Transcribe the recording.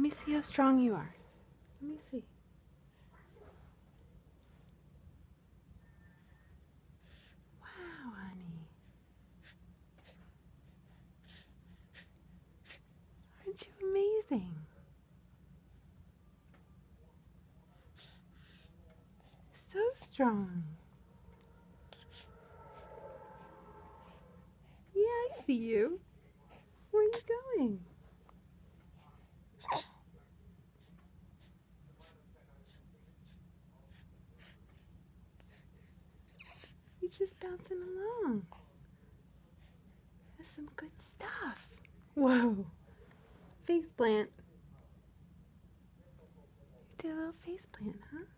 me see how strong you are. Let me see. Wow, honey. Aren't you amazing? So strong. Yeah, I see you. Where are you going? You're just bouncing along. That's some good stuff. Whoa. Face plant. You did a little face plant, huh?